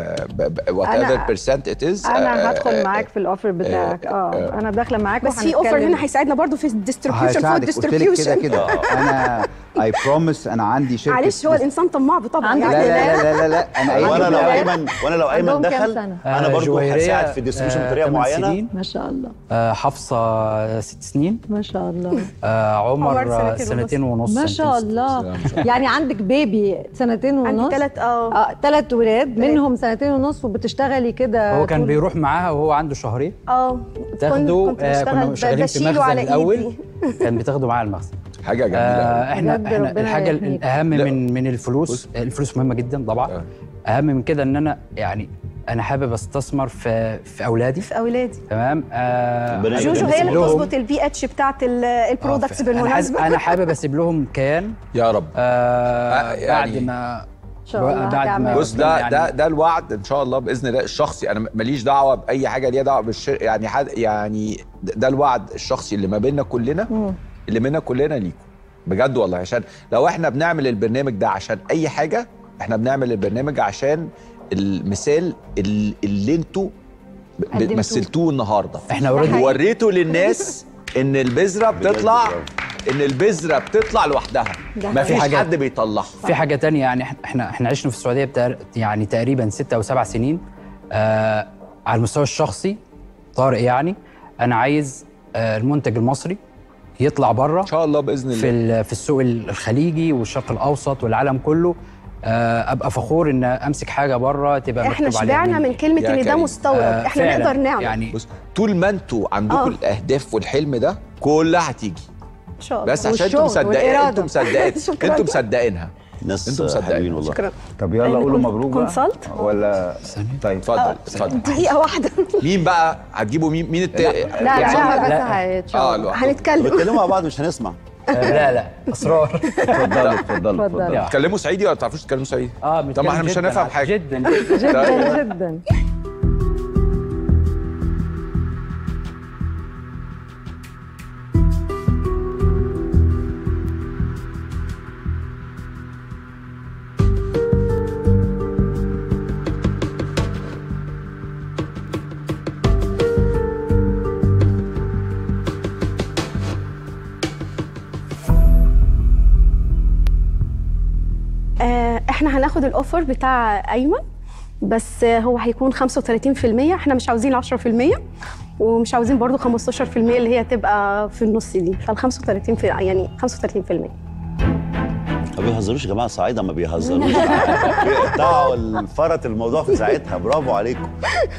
وات ايفر أنا- بيرسنت ات از انا هدخل معاك في الاوفر بتاعك اه انا داخله معاك بس في اوفر هنا هيساعدنا برضو في الديستريبيوشن فور هساعدك قلت لك كده ديستريبيوشن. كده انا اي بروميس انا عندي شركه معلش هو الانسان طماع طبعا عندك لا يعني لا لا لا لا انا قايل وانا لك لو لا. ايمن وانا لو ايمن عندهم كام دخل سنة؟ انا آه، برضو جويرية، هساعد في الديستريبيوشن آه، بطريقه تمن معينه. سنين. ما شاء الله آه، حفصه ست سنين. ما شاء الله آه، عمر عمر آه، سنتين سنتين ونص. ما شاء سنتين. الله يعني عندك بيبي سنتين ونص عندي ثلاث اه اه ثلاث ولاد منهم سنتين ونص وبتشتغلي كده هو كان طول- بيروح معاها وهو عنده شهرين. اه تاخده كنت آه، كنا بشتغل شغالين في بشيله مخزن على الاول. ايدي. كان بتاخده معاه المخزن. حاجه جميله آه احنا بجد احنا ربنا الحاجه يحميك. الاهم لا. من من الفلوس. الفلوس مهمه جدا طبعا. آه. اهم من كده ان انا يعني انا حابب استثمر في في اولادي. في اولادي. تمام. آه ربنا جوجو يبارك هي اللي لهم- بتظبط البي اتش بتاعت ال- البرودكتس آه، ف- أنا حاسس- بالمناسبه. انا حابب اسيب لهم كيان. يا رب. آه آه، يعني- بعد ما ان شاء الله بعد ما هتعمل. بص ده يعني- ده ده الوعد ان شاء الله باذن الله الشخصي انا ماليش دعوه باي حاجه ليها دعوه بالشر يعني حد يعني ده ده الوعد الشخصي اللي ما بيننا كلنا مم. اللي بيننا كلنا ليكم بجد والله عشان لو احنا بنعمل البرنامج ده عشان اي حاجه احنا بنعمل البرنامج عشان المثال اللي, اللي انتوا ب- قدمتوه. مثلتوه النهارده احنا اوريدي ووريتوا للناس ان البذره بتطلع ان البذره بتطلع لوحدها ده ما في فيش حاجات- حد بيطلعها. في حاجه تانية يعني إحنا- احنا احنا عشنا في السعوديه بتار يعني تقريبا ستة او سبع سنين. آه على المستوى الشخصي طارق يعني انا عايز آه المنتج المصري يطلع بره ان شاء الله باذن في الله ال- في السوق الخليجي والشرق الاوسط والعالم كله. آه ابقى فخور ان امسك حاجه بره تبقى احنا مكتوب عليها شبعنا مني. من كلمه يا ان ده كريم. مستورد آه، احنا فعلاً. نقدر نعمل يعني بص طول ما انتوا عندكم آه. الاهداف والحلم ده كلها هتيجي ان شاء الله. بس عشان انتوا والشغل مصدقين، والإرادة. انتوا مصدقين شكراً. انتوا مصدقينها. ناس انتوا مصدقين. حلوين والله. شكرا. طب يلا قولوا مبروك بقى. كونسلت؟ ولا طيب اتفضل اتفضل. دقيقه واحده. مين بقى هتجيبوا مين مين الت... لا لا يعني- بس لا. هيتشاور. اه لوحده. هنتكلم. بيتكلموا مع بعض مش هنسمع. آه، لا لا اسرار. اتفضلوا اتفضلوا اتفضل. اتفضلوا. تتكلموا صعيدي ولا ما تعرفوش تتكلموا صعيدي؟ اه طب ما احنا مش بنتكلم هنفهم جداً، حاجه. جدا جدا. جدا جدا. آه، احنا هناخد الاوفر بتاع ايمن، بس آه، هو هيكون خمسة وثلاثين في المية. احنا مش عاوزين عشرة في المية ومش عاوزين برضو خمستاشر في المية اللي هي تبقى في النص دي، فال خمسة وثلاثين في يعني خمسة وثلاثين في المية. ما بيهزروش يا جماعه، صعيده ما بيهزروش. بيقطعوا الفرط الموضوع في ساعتها. برافو عليكم.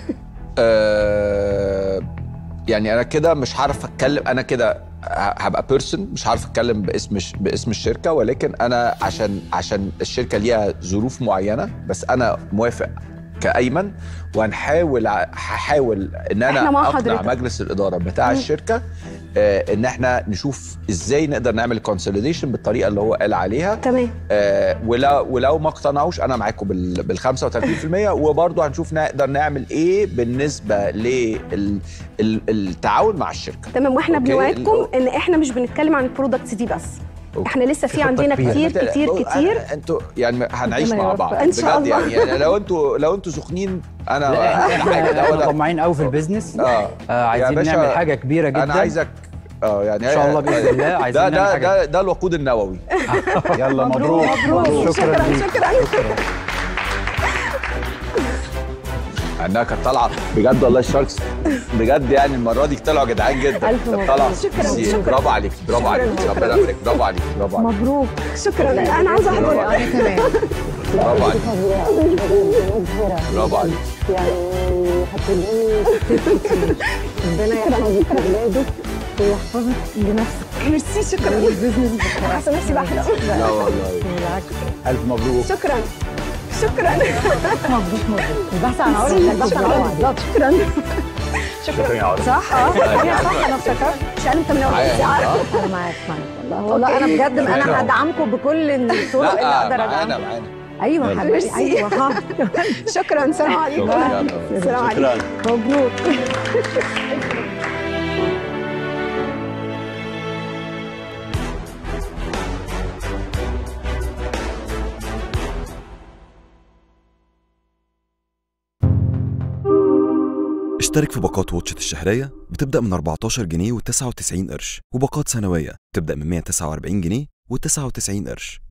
آه يعني انا كده مش هعرف اتكلم، انا كده ه- هبقى بيرسون مش هعرف اتكلم باسم الش- باسم الشركه، ولكن انا عشان عشان الشركه ليها ظروف معينه، بس انا موافق كايمن، وهنحاول ع- هحاول ان إحنا انا مع اقنع حضرتك. مجلس الاداره بتاع الشركه آه ان احنا نشوف ازاي نقدر نعمل كونسوليديشن بالطريقه اللي هو قال عليها. تمام. آه ولو ولو ما اقتنعوش انا معاكم بال بال خمسة وثلاثين في المية، وبرضه هنشوف نقدر نعمل ايه بالنسبه للتعاون مع الشركه. تمام، واحنا أوكي. بنوعدكم ان احنا مش بنتكلم عن البرودكتس دي بس. أوكي. احنا لسه في في خطة عندنا كبيرة. كتير كتير أنا- كتير. انتوا يعني هنعيش ربنا مع يوفقك. بعض إن شاء بجد. الله. يعني لو انتوا لو انتوا سخنين انا لا أحلى احنا حاجه ده احنا ولا طماعين قوي في البيزنس. اه آه عايزين يا باشا، نعمل حاجه كبيره جدا. انا عايزك اه يعني إن شاء الله بإذن الله عايزين ده نعمل ده حاجة. ده, ده الوقود النووي. يلا مبروك شكرا شكرا ليك. شكرا. انها كانت طالعه بجد والله الشاركس بجد، يعني المره دي طلعوا جدعان جدا. ألف كانت مبروك. طالعه شكراً، بس شكراً. برافو عليك برافو عليك ربنا يبارك، برافو عليك برافو عليك مبروك. شكرا. انا عاوزه احضر. انا كمان. برافو عليك برافو عليك. ربنا يحفظك لاولادك ويحفظك لنفسك. ميرسي شكرا. البيزنس حاسه نفسي بحلم. لا والله بالعكس. الف مبروك. شكرا شكرا. مبروك مبروك. البحث عن عروض البحث عن عروض بالظبط. شكرا شكرا يا عرب. صح اه هي صح انا افتكرت. مش اقل من ثمانية وأربعين ساعه. انا معاك معاك والله والله انا بجد انا هدعمكم بكل الطرق اللي لا اقدر معانا ادعمكم. معانا ايوه حبيبي ميرسي. ايوه ها شكرا. سلام عليكم. يلا. سلام عليكم. شكرا. مبروك. اشترك في باقات واتشت الشهرية بتبدأ من أربعتاشر جنيه وتسعة وتسعين قرش، وباقات سنوية بتبدأ من مية وتسعة وأربعين جنيه وتسعة وتسعين قرش.